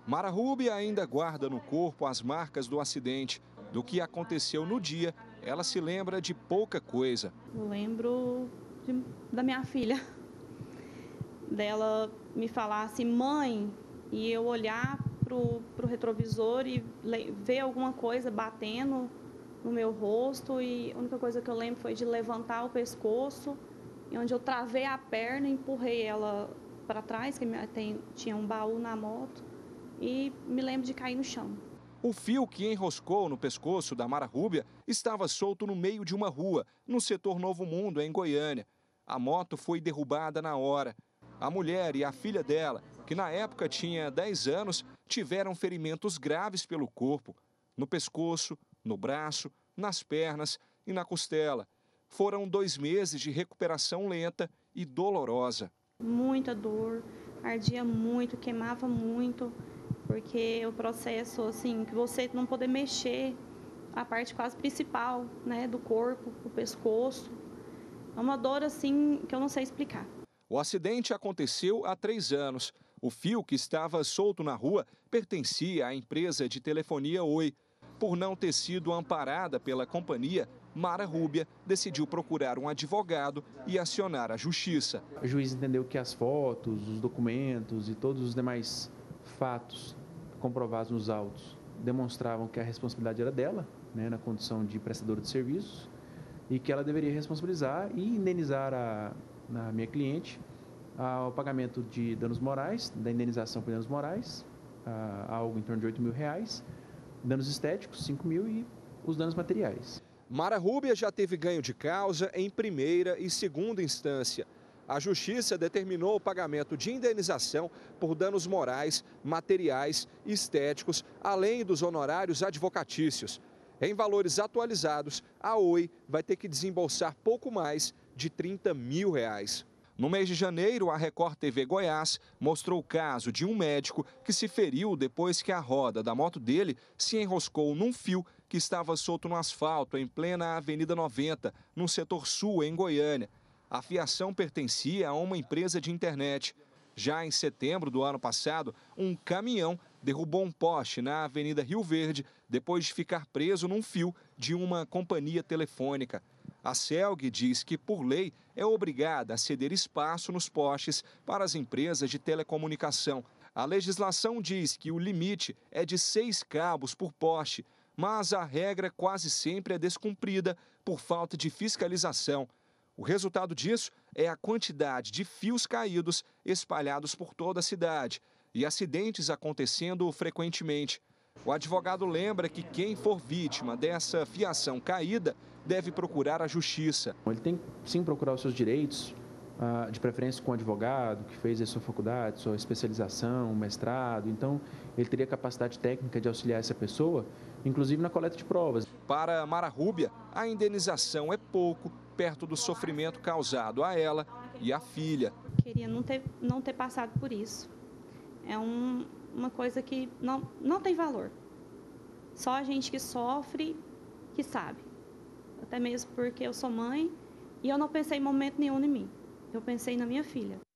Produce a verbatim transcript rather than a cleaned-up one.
Mara Rúbia ainda guarda no corpo as marcas do acidente. Do que aconteceu no dia, ela se lembra de pouca coisa. Eu lembro de, da minha filha, dela me falar assim, mãe, e eu olhar pro, pro retrovisor e ver alguma coisa batendo no meu rosto, e a única coisa que eu lembro foi de levantar o pescoço, e onde eu travei a perna e empurrei ela para trás, que tem, tinha um baú na moto, e me lembro de cair no chão. O fio que enroscou no pescoço da Mara Rúbia estava solto no meio de uma rua, no setor Novo Mundo, em Goiânia. A moto foi derrubada na hora. A mulher e a filha dela, que na época tinha dez anos, tiveram ferimentos graves pelo corpo, no pescoço, no braço, nas pernas e na costela. Foram dois meses de recuperação lenta e dolorosa. Muita dor, ardia muito, queimava muito, porque o processo, assim, que você não poder mexer a parte quase principal, né, do corpo, o pescoço, é uma dor, assim, que eu não sei explicar. O acidente aconteceu há três anos. O fio que estava solto na rua pertencia à empresa de telefonia Oi. Por não ter sido amparada pela companhia, Mara Rúbia decidiu procurar um advogado e acionar a justiça. O juiz entendeu que as fotos, os documentos e todos os demais fatos comprovados nos autos demonstravam que a responsabilidade era dela, né, na condição de prestadora de serviços, e que ela deveria responsabilizar e indenizar a, a minha cliente ao pagamento de danos morais, da indenização por danos morais, a, algo em torno de oito mil reais, danos estéticos, cinco mil e os danos materiais. Mara Rúbia já teve ganho de causa em primeira e segunda instância. A Justiça determinou o pagamento de indenização por danos morais, materiais e estéticos, além dos honorários advocatícios. Em valores atualizados, a Oi vai ter que desembolsar pouco mais de trinta mil reais. No mês de janeiro, a Record T V Goiás mostrou o caso de um médico que se feriu depois que a roda da moto dele se enroscou num fio que estava solto no asfalto em plena Avenida noventa, no setor sul, em Goiânia. A fiação pertencia a uma empresa de internet. Já em setembro do ano passado, um caminhão derrubou um poste na Avenida Rio Verde depois de ficar preso num fio de uma companhia telefônica. A CELG diz que, por lei, é obrigada a ceder espaço nos postes para as empresas de telecomunicação. A legislação diz que o limite é de seis cabos por poste, mas a regra quase sempre é descumprida por falta de fiscalização. O resultado disso é a quantidade de fios caídos espalhados por toda a cidade e acidentes acontecendo frequentemente. O advogado lembra que quem for vítima dessa fiação caída deve procurar a justiça. Ele tem sim procurar os seus direitos, de preferência com um advogado que fez a sua faculdade, sua especialização, mestrado. Então, ele teria capacidade técnica de auxiliar essa pessoa, inclusive na coleta de provas. Para Mara Rúbia, a indenização é pouco perto do sofrimento causado a ela e à filha. Queria não ter, não ter passado por isso. É um, uma coisa que não, não tem valor. Só a gente que sofre que sabe. Até mesmo porque eu sou mãe e eu não pensei em momento nenhum em mim. Eu pensei na minha filha.